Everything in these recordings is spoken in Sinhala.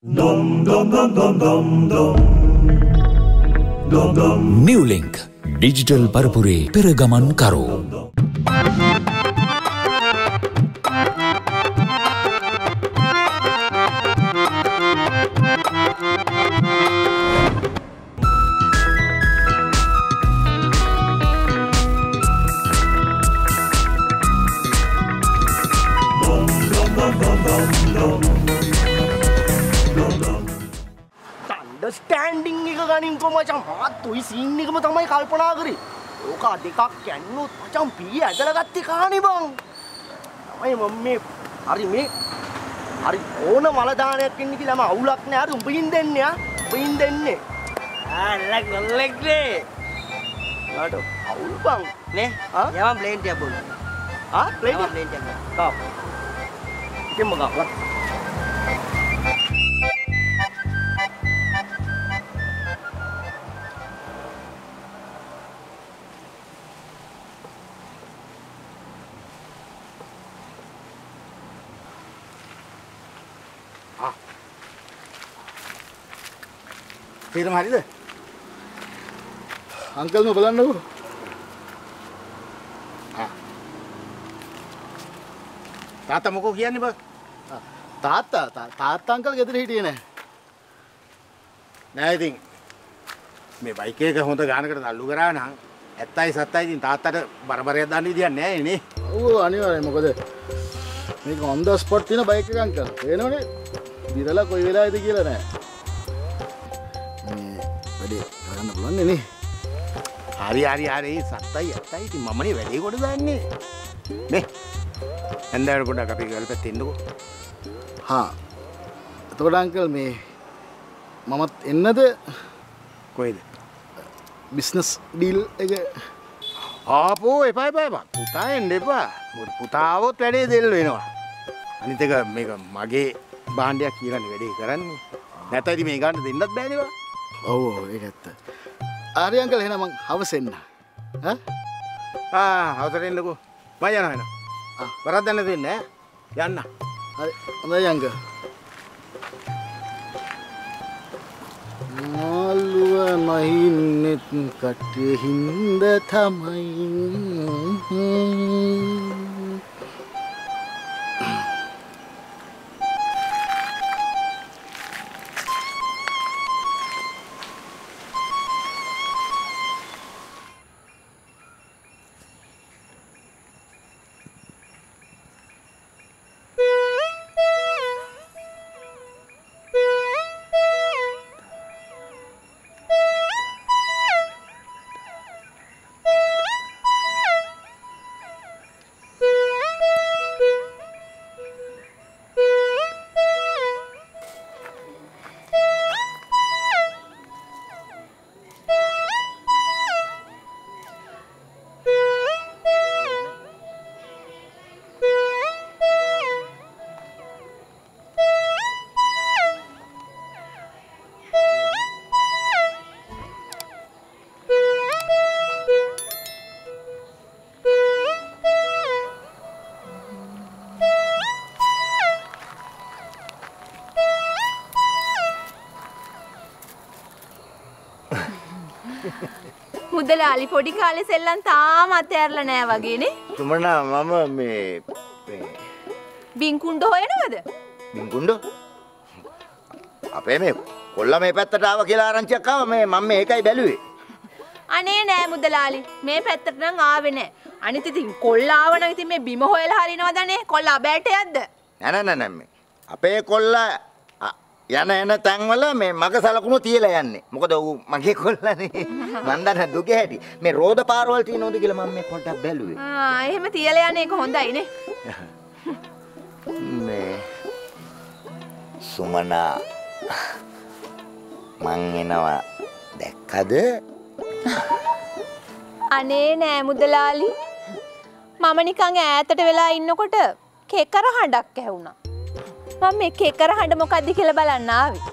New Link Digital Parapure Peragaman Karo. Understanding එක ගනින් කො මචං මාත්තුයි සීන් එකම තමයි කල්පනා කරේ. ඕක දෙකක් කැන්නොත් මචං පී ඇදලා ගත්තේ කානේ බං. තමයි මම මේ හරි ඕන මල දානයක් ඉන්න කියලා මම අවුලක් නෑ. හරි උඹින් දෙන්නේ උඹින් දෙන්නේ. ලෙක් නේ. ආඩ අවුල් බං නේ. යවම් ප්ලේන් ටික බොන්න. ප්ලේන් ටික. කාප්. ඉතින් මගා තේරම හරිද? අංකල් නෝ බලන්නකෝ. තාත්තා මොකෝ කියන්නේ බං? තාත්තා අංකල් ගෙදර හිටියේ නෑ. නෑ ඉතින් මේ බයික් එක හොඳ ගානකට තල්ලු කරා නම් 70 ඉතින් තාත්තට බරබරයක් දාන්න විදියක් නෑ නේ. ඔව් අනිවාර්යයෙන් මොකද මේක on the spot තියෙන බයික් එක අංකල්. පේනවනේ. විරලා කොයි වෙලාවෙද කියලා නෑ. කරන්න පුළුවන් නේ. හරි 7යි ඉතින් මමනේ වැඩේ කොට දාන්නේ නේ. හන්දෑවට පොඩ්ඩක් අපි ගල්පැත්තේ ඉන්නකෝ. එතකොට අංකල් මේ මමත් එන්නද කොයිද බිස්නස් ඩීල් එක? ආපෝ එපා පුතා එන්න එපා. පුතාවොත් වැඩේ දෙල් වෙනවා. අනිත් එක මේක මගේ භාණ්ඩයක් කියලානේ වැඩේ කරන්නේ. නැත්නම් ඉතින් මේ ගන්න දෙන්නත් බෑනේ. ඔව් ඒක ඇත්ත. ආරි අංකල් එහෙනම් මං හවස එන්න. හවසට එන්නකෝ. මම යනවා එහෙනම්. වරක් දැන්න දෙන්නේ ඈ. යන්න. හරි හොඳයි අංකල්. මාළුව මහින්නෙත් කටේ හින්ද තමයි. මුදලාලි පොඩි කාලේ සෙල්ලම් තාම අතෑරලා නෑ වගේනේ. තුමනා මම මේ බින්කුණ්ඩ හොයනවද? බින්කුණ්ඩ? අපේ මේ කොල්ලා මේ පැත්තට ආවා කියලා ආරංචියක් ආවා. මම මේකයි බැලුවේ. අනේ නෑ මුදලාලි. මේ පැත්තට නම් ආවේ නෑ. අනිත් ඉතින් කොල්ලා ආව නම් ඉතින් මේ බිම හොයලා හරිනවදනේ. කොල්ලා බෑටයක්ද? නෑ. අපේ කොල්ලා යන තැන්වල මේ මග සලකුණු තියලා යන්නේ. මොකද ඌ මගේ කොල්ලානේ. මන් දන්න දුකේ හැටි. මේ රෝද පාරවල් තියෙනවද කියලා මම මේ පොඩ්ඩක් බැලුවේ. එහෙම තියලා යන්නේ ඒක හොඳයිනේ. මේ සුමනා මං එනවා දැක්කද? අනේ නෑ මුදලාලි. මම නිකන් ඈතට වෙලා ඉන්නකොට කෙකර හඬක් ඇහුණා. මම මේ කෙකර හඬ මොකද්ද කියලා බලන්න ආවේ.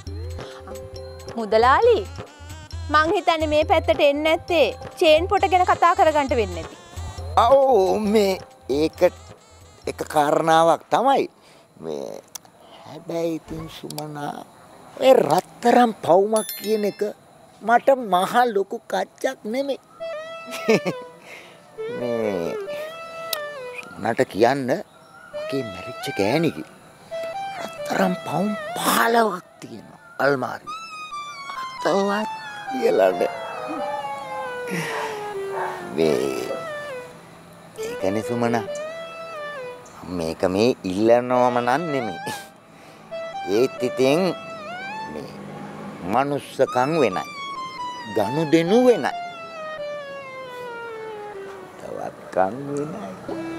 මුදලාලි මං හිතන්නේ මේ පැත්තට එන්නේ නැත්තේ චේන් පොට ගැන කතා කරගන්න වෙන්නේ නැති. ඔව් මේ ඒක එක කාරණාවක් තමයි. මේ හැබැයි ඉතින් සුමනා ඔය රත්තරන් පවුමක් කියන එක මට මහ ලොකු කච්චක් නෙමෙයි. මේ සුමනාට කියන්න මගේ මැරිච්ච ගෑණිගේ රත්තරන් පවුම් 15ක් තියෙනවා අල්මාරියේ. අතවත් කියලා නෑ. ඒකනේ සුමනා මේක මේ ඉල්ලනවම නන් නෙමෙයි. ඒත් ඉතින් මේ මනුස්සකම් වෙනයි. ගනුදෙනු වෙනයි. තවත් කම් වෙනයි.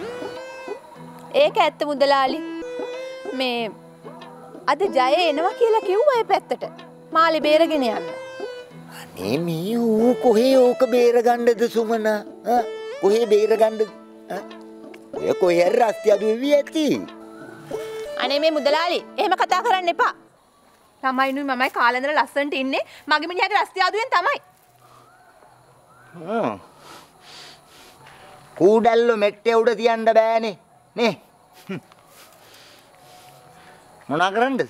ඒක ඇත්ත මුදලාලි. මේ අද ජය එනවා කියලා කිව්වා ඒ පැත්තට. මාළි බේරගෙන යන්න. අනේ මේ ඌ කොහේ ඕක බේරගන්නද සුමනා? කොහේ බේරගන්නද? ඔය කොහේ රස්තිය දුවී ඇති. අනේ මේ මුදලාලි එහෙම කතා කරන්න එපා. ළමයිනුයි මමයි කාලෙන්දර ලස්සනට ඉන්නේ මගේ මිනිහාගේ රස්තියාදුවෙන් තමයි. කූඩල්ලෝ මෙට්ටේ උඩ තියන්න බෑනේ නේ. මොනා කරන්නද?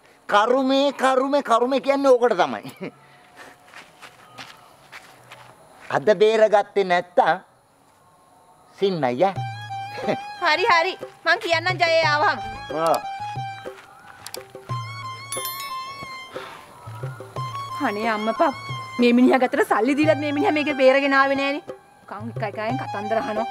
කරුමේ කියන්නේ ඕකට තමයි. අද බේරගත්තේ නැත්තම් සින්නయ్యා. හරි මං කියන්නම් ජයේ ආවම. අනේ අම්මපා මේ මිනිහා ගතට සල්ලි දීලත් මේ මිනිහා මේක බේරගෙන ආවේ නෑනේ. කන් එකයි කතන්දර අහනවා.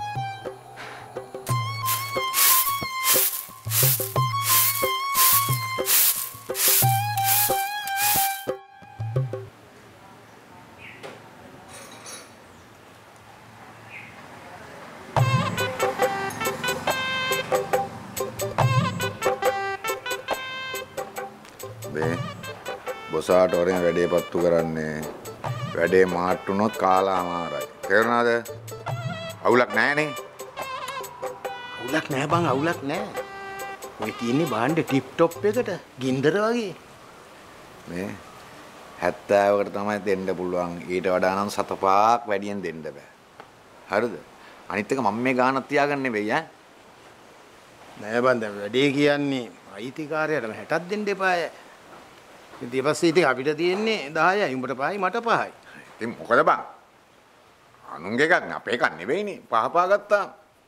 බොසාට වරෙන් වැඩේ පත්තු කරන්නේ වැඩේ මාට් වුණොත් කාලා අමාරයි. තේරුණාද? අවුලක් නැහනේ. අවුලක් නෑ බං අවුලක් නෑ. ඔය තියෙන්නේ බාණ්ඩ ටිප් টොප් එකට ගින්දර වගේ. මේ 70කට තමයි දෙන්න පුළුවන්. ඊට වඩා නම් 7-5ක් වැඩියෙන් දෙන්න බෑ. හරිද? අනිත් එක මම මේ ගානක් තියාගන්න නෙවෙයි ඈ. නෑ බං දැන් වැඩේ කියන්නේ අයිතිකාරයටම 60ක් දෙන්න එපාය. ඊට පස්සේ ඉතින් අපිට තියෙන්නේ 10යි උඹට 5යි මට 5යි. ඉතින් මොකද බං? අනුන්ගේ එකක් නේ අපේ එකක් නෙවෙයිනේ. පහපා ගත්තා.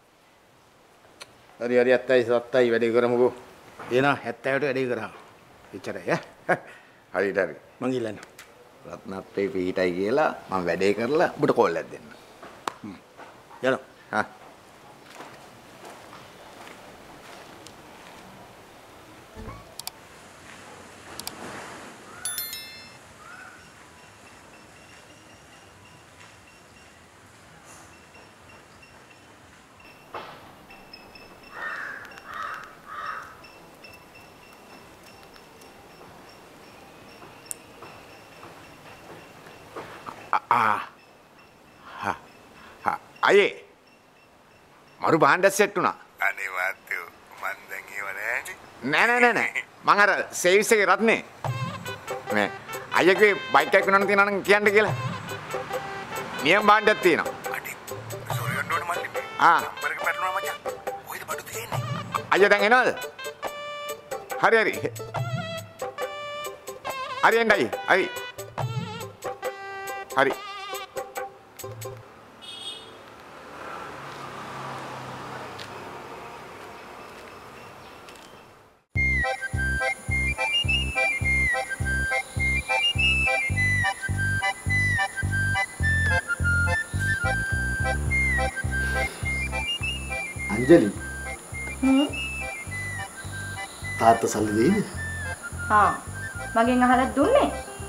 හරි 77යි වැඩේ කරමුකෝ. එහෙනම් 70ට වැඩේ කරා. එච්චරයි ඈ. හරියට හරි. මං ඉල්ලන්නේ. රත්නත්‍රේ පිටයි කියලා මම වැඩේ කරලා ඔබට කෝල් එකක් දෙන්න. යනවා. හා. අයේ මරු බාණ්ඩ සෙට් වුණා. අනේ වාත්තෝ මන් දැන් ඒව නෑනේ. නෑ මං අර සේවිස් එකේ රත්නේ මේ අයියගේ බයික් එකක් වෙනවනම් තියනවා නම් කියන්න කියලා. නියම බාණ්ඩයක් තියෙනවා. අඩේ සෝරි ගන්න ඕනේ මල්ලි. නම්බර් එක පැටලුණා මචං. කොහෙද බඩු තියෙන්නේ? අයියා දැන් එනවද? හරි එන්නයි. හරි අංජලි තාත්තා සල්ලි දෙයිද? මගෙන් අහලා දුන්නේ.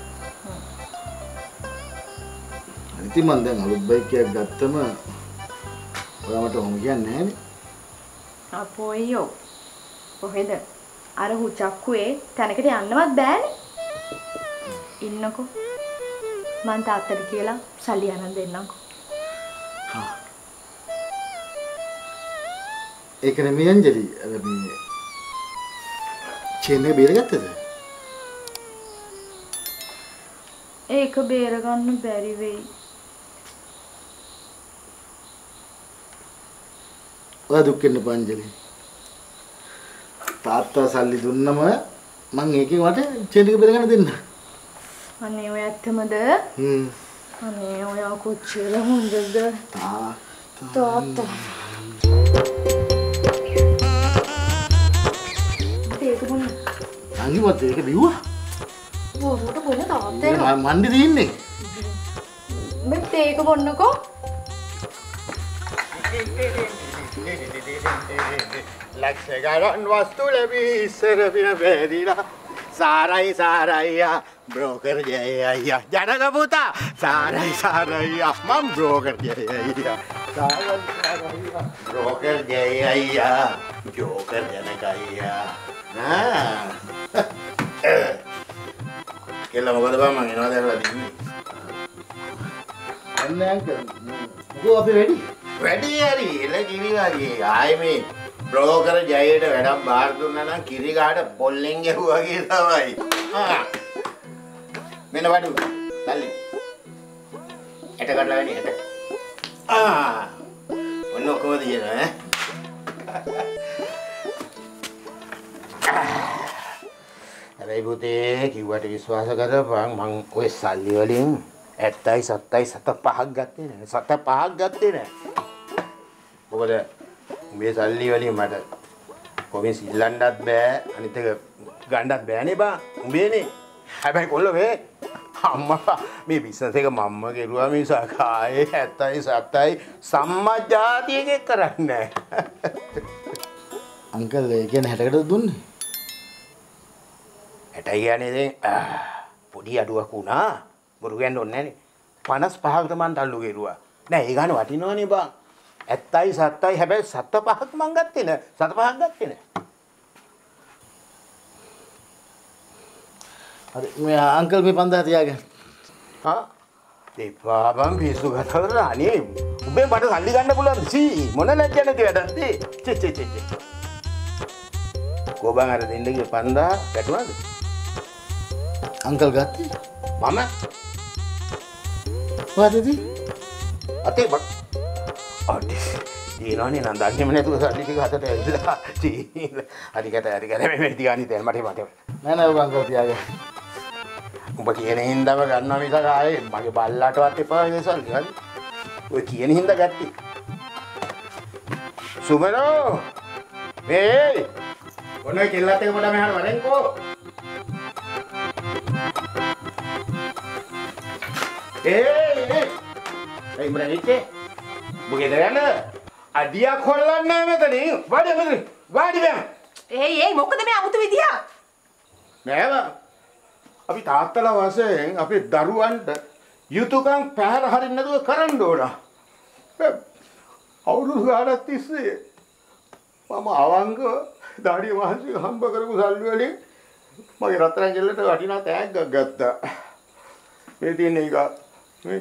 ඉතින් මම දැන් අලුත් බයික් එකක් ගත්තම ඔයාලට ඔහොම කියන්නේ නැහැනේ. අපෝයෝ කොහෙද අර හුචක්කුවේ තැනකට යන්නවත් බෑනේ. ඉන්නකෝ මං තාත්තට කියලා සල්ලි අරන් දෙන්නම්කෝ. ඒක නෙමෙයි අංජලි අර මේ චේන් එක බේරගත්තද? ඒක බේරගන්න බැරි වෙයි. ඔයා දුක් වෙන්න එපා අංජලි. තාත්තා සල්ලි දුන්නම මං ඒකෙන් වට චේන් එක බෙදගෙන දෙන්න. අනේ ඔය ඇත්තමද? අනේ ඔයා කොච්චර හොඳද? තාත්තා. ඒක මොන? අනිවත් ඒක බිව්වා. බොරුවට බොන තාත්තා. මණ්ඩි දින්නේ. මෙත් ඒක බොන්නකෝ. ලක්ෂ ගණන් වස්තු ලැබී ඉස්සර පින බැරිලා සාරයි සාරයියා බ්‍රෝකර් ජය අයියා ජනක පුතා සාරයි සාරයියා මම බ්‍රෝකර් ජය අයියා සාරයි සාරයියා බ්‍රෝකර් ජය අයියා ජෝකර් ජනක අයියා කෙල්ල මොකද බං මං එනවා දැරලා දින්නේ අන්න අංකල් මොකෝ අපි වැඩි හරි එල කිරි වගේ ආයේ මේ බ්‍රෝකර් ජයයට වැඩක් බාර දුන්නා නම් කිරි ගාඩ පොල්ලෙන් ගැහුවා වගේ තමයි. මෙන්න වඩු. සල්ලි. ඇට කඩලා වෙන්නේ ඇට. ඔන්න ඔක්කොම දියනවා ඈ. හැබැයි පුතේ කිව්වට විශ්වාස කරපන් මං ඔය සල්ලි වලින් 7.5ක් ගත්තේ නෑ. 7.5ක් ගත්තේ නෑ. මොකද මේ සල්ලි වලින් මට කොහෙන් සිල්ලන්නත් බෑ අනිත් එක ගන්නත් බෑනේ බා උඹේනේ හැබැයි කොල්ල වේ අම්මා මේ බිස්නස් එක මම්ම කෙරුවා මිසක් ආයේ 7.7යි සම්මජාතියක කරන්නේ අංකල් ඒ කියන්නේ 60කට දුන්නේ 60 කියන්නේ දැන් පොඩි අඩුවක් වුණා බොරු කියන්න ඕනේ නෑනේ 55කට මං තල්ලු කෙරුවා නෑ ඒ ගාන වටිනවනේ බා 7.7යි හැබැයි 7.5ක් මං ගත්තේ නෑ 7.5ක් ගත්තේ නෑ හරි මේ අංකල් මේ 5000 තියාගන්න දෙපා බං පිස්සු ගතවල අනේ උඹේ මට සල්ලි ගන්න පුළුවන් සී මොන ලැජ්ජ නැති වැඩක්ද චෙ කොබන් අර දෙන්න ගිය 5000 ගැටුණාද අංකල් ගත්තේ මම වාදේදි අතේ බක් දිනවනේ නම් දන්නේම නැතුව සල්ලි ටික හතට ඇවිල්ලා හරිකට මේ දිගානි තෙල් මට නෑ ඔබ අංකල් තියාගන්න උඹ කියන හින්දාම ගන්නවා මිසක් ආයේ මගේ බල්ලාටවත් එපා මේ සල්ලි හරි ඔය කියන හින්දා ගත්තේ සුමනෝ මේ ඔන්න කෙල්ලත් එක පොඩ මෙහාට වරෙන්කෝ ඒ ඉඹරන් ඉච්චේ බුගේ දරන්න අඩියක් හොල්ලන්නේ නැහැ මෙතනින් වාඩි බෑ ඒ මොකද මේ අමුතු විදිය නෑ බා අපි තාත්තලා වශයෙන් අපේ දරුවන්ට යුතුයකම් පැහැර හරින්න නැතුව කරන්න ඕන අවුරුදු ගානක් තිස්සේ මම අවංග දාඩිය මහන්සිය හම්බ කරපු සල්ලි වලින් මගේ රත්තරන් කෙල්ලට වටිනා තෑග්ගක් ගත්තා මේ තියෙන එක මේ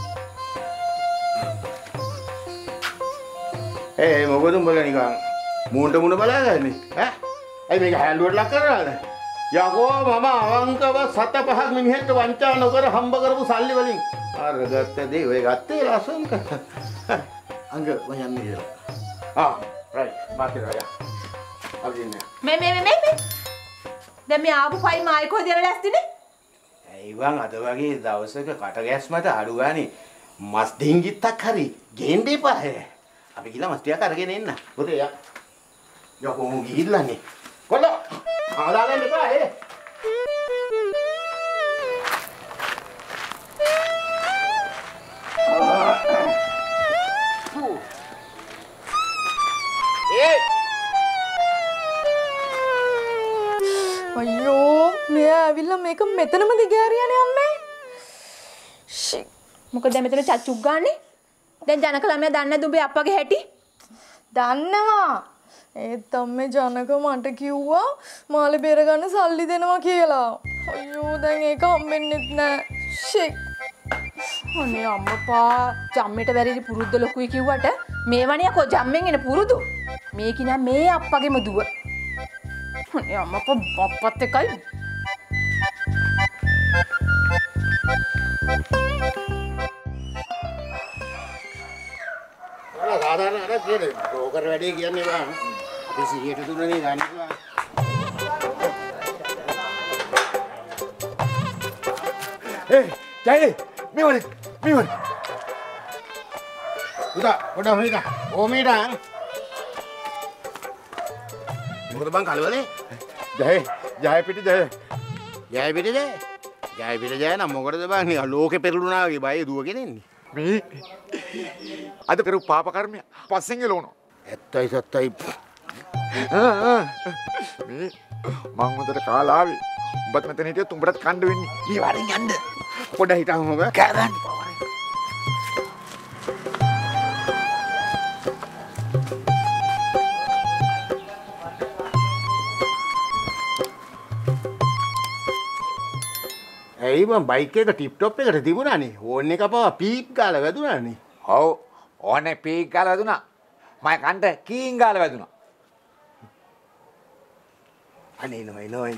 මොකද උඹලා නිකන් මූණට මූණ බලාගන්නේ ඈ ඇයි මේක හැන්ඩුවට ලක් කරනවද යකෝ මම අවංකව 7.5ක් මිනිහෙක්ට වංචා නොකර හම්බ කරපු සල්ලි වලින් අර ගත්ත දේ ඔය ගත්තේ ලස්සනට අංග මම යන්නේ කියලා රයිට් මාකේ රයා අපි ඉන්නේ මේ දැන් මේ ආපු ෆයිල් මායි කොහෙද යන ලැස්තිනේ ඇයි වන් අද වගේ දවසක කට ගැස්මට අඩු ගානේ මස් දෙංගිත්තක් හරි ගේන්න එපා අපි ගිහලා මස් ටිකක් අරගෙන එන්න. පුතේ යා. යකෝ ගිහිල්ලානේ. කොල්ල. ආදාගන්න එපා අයියෝ මෙයා ඇවිල්ලා මේක මෙතනම දිගෑරියානේ අම්මේ. ෂි. මොකද මෙතන චච්චුක් ගානේ? දැන් ජනක ළමයා දන්නේ නැද්ද උඹේ අප්පගේ හැටි? දන්නවා. ඒත් අම්මේ ජනක මට කිව්වා මාළේ බේර ගන්න සල්ලි දෙනවා කියලා. අයියෝ දැන් ඒක හම්බෙන්නෙත් නෑ. ෂික්. අනේ අම්මපා ජම්මේට වැරදි පුරුද්ද ලොකුයි කිව්වට මේවණිය කො ජම්මෙන් එන පුරුදු. මේක නෑ මේ අප්පගේම දුව. අනේ අම්මපා අප්පත් එකයි සාධාරණ අර කියන්නේ බ්‍රෝකර් වැඩේ කියන්නේ බං අපි 100ට දුන්නනේ ගන්න ජය මෙවනේ මෙවනේ උදා උඩ හොයිද ඕමීට මොකද බං කලවලේ ජය පිටි ජය පිටි ජය නම් මොකටද බං නිකන් ලෝකෙ පෙරළුණා වගේ බය දුවගෙන එන්නේ මේ අද කරු පාප කර්මය පස්සෙන් එළවනවා. ඇත්තයි සත්තයි මේ මං හොඳට කාලා ආවේ. උඹත් මෙතන හිටියොත් උඹටත් කණ්ඩ වෙන්නේ. ඊ වරින් යන්න. පොඩ හිටහම ඔබ කෑගන්න. ඇයි බං බයික් එක ටිප් ටොප් එකට තිබුණානේ. ඕන් එක පවා පීප් ගාලා වැදුනානේ. ඔව් ඕනේ පීක් ගාලා වැදුනා. මම කන්ට කීන් ගාලා වැදුනා. අනේ නෝයි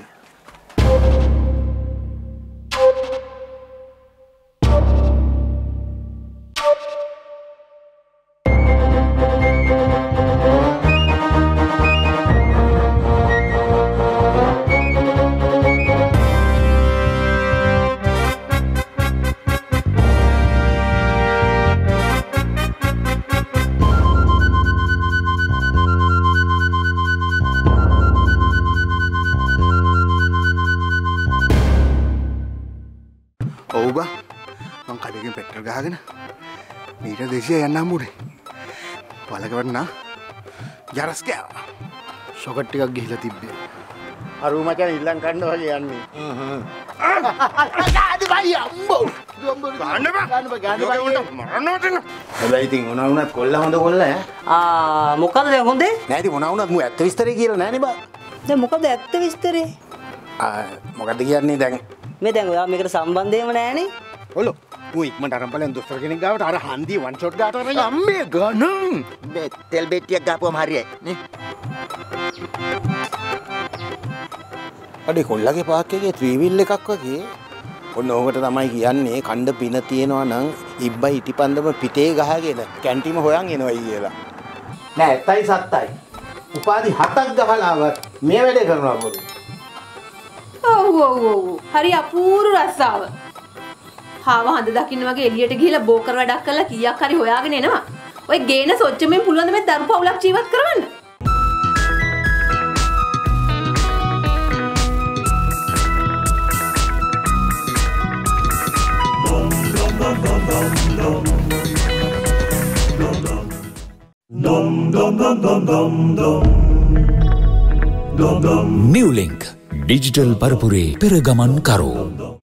මං කඩේකින් පෙට්‍රල් ගහගෙන මීටර් 200 යන්න හම්බුනේ. වලක වටනා ජරස් කෑවා. ෂොකට් ටිකක් ගිහිලා තිබ්බේ. අර ඌ මචං ඉල්ලන් කන්න වගේ යන්නේ. ආදි බයි අම්බෝ. ගන්න බා. මරන්නවට න. හැබැයි ඉතින් මොනවා වුණත් කොල්ල හොඳ කොල්ල ඈ. මොකද දැන් හොඳේ? නෑ ඉතින් මොනවා වුණත් මු ඇත්ත විස්තරේ කියලා නෑනේ බා. දැන් මොකද ඇත්ත විස්තරේ? මොකද්ද කියන්නේ දැන්? මේ දැන් ඔයා මේකට සම්බන්ධයම නෑනේ. ඔලෝ ඌ ඉක්මනට අරන් බලන් දොස්තර කෙනෙක් ගාවට අර හන්දිය වන් ෂොට් ගාවට අරන් අම්මේ ගණන් තෙල් බෙට්ටියක් ගාපුවම හරියයි නේ. අඩේ කොල්ලගේ පාක් එකේ ත්‍රිවිල් එකක් වගේ. ඔන්න ඕකට තමයි කියන්නේ කණ්ඩ පින තියෙනවා නම් ඉබ්බයි ඉටිපන්දම පිටේ ගහගෙන කැන්ටිම හොයන් එනවයි කියලා. නෑ ඇත්තයි සත්තයි. උපාධි 7ක් ගහලාවත් මේ වැඩේ කරනවා පොඩි. ඔව් හරි අපූර්ව රස්සාව. හාව හඳ දකින්න වගේ එළියට ගිහලා බෝකර් වැඩක් කරලා කීයක් හරි හොයාගෙන එනවා. ඔය ගේන සොච්චමෙන් පුළුවන් ද මේ දරු පවුලක් ජීවත් කරවන්න? New Link Digital Parpure Peragaman Karo